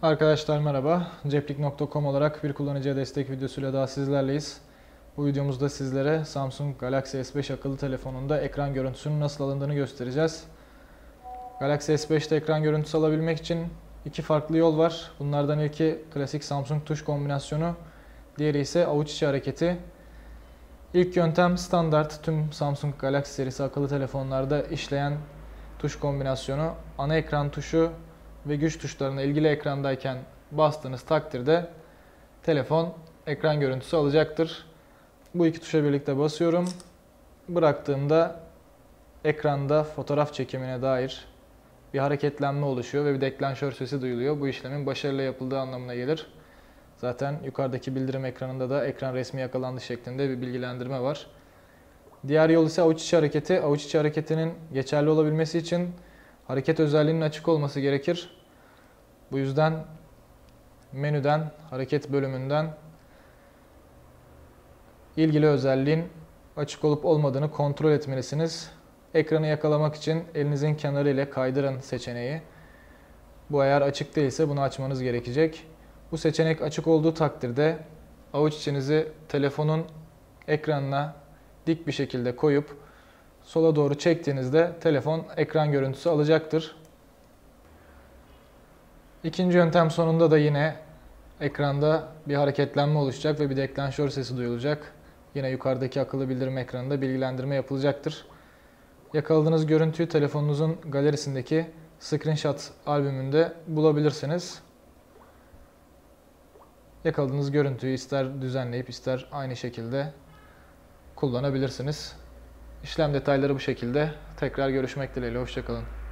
Arkadaşlar merhaba. Ceplik.com olarak bir kullanıcıya destek videosuyla daha sizlerleyiz. Bu videomuzda sizlere Samsung Galaxy S5 akıllı telefonunda ekran görüntüsünün nasıl alındığını göstereceğiz. Galaxy S5'te ekran görüntüsü alabilmek için iki farklı yol var. Bunlardan ilki klasik Samsung tuş kombinasyonu, diğeri ise avuç içi hareketi. İlk yöntem standart tüm Samsung Galaxy serisi akıllı telefonlarda işleyen tuş kombinasyonu. Ana ekran tuşu ve güç tuşlarına ilgili ekrandayken bastığınız takdirde telefon ekran görüntüsü alacaktır. Bu iki tuşa birlikte basıyorum. Bıraktığımda ekranda fotoğraf çekimine dair bir hareketlenme oluşuyor ve bir deklanşör sesi duyuluyor. Bu işlemin başarıyla yapıldığı anlamına gelir. Zaten yukarıdaki bildirim ekranında da ekran resmi yakalandı şeklinde bir bilgilendirme var. Diğer yol ise avuç içi hareketi. Avuç içi hareketinin geçerli olabilmesi için hareket özelliğinin açık olması gerekir. Bu yüzden menüden, hareket bölümünden ilgili özelliğin açık olup olmadığını kontrol etmelisiniz. Ekranı yakalamak için elinizin kenarı ile kaydırın seçeneği. Bu eğer açık değilse bunu açmanız gerekecek. Bu seçenek açık olduğu takdirde avuç içinizi telefonun ekranına dik bir şekilde koyup sola doğru çektiğinizde telefon ekran görüntüsü alacaktır. İkinci yöntem sonunda da yine ekranda bir hareketlenme oluşacak ve bir deklanşör sesi duyulacak. Yine yukarıdaki akıllı bildirim ekranında bilgilendirme yapılacaktır. Yakaladığınız görüntüyü telefonunuzun galerisindeki screenshot albümünde bulabilirsiniz. Yakaladığınız görüntüyü ister düzenleyip ister aynı şekilde kullanabilirsiniz. İşlem detayları bu şekilde. Tekrar görüşmek dileğiyle. Hoşça kalın.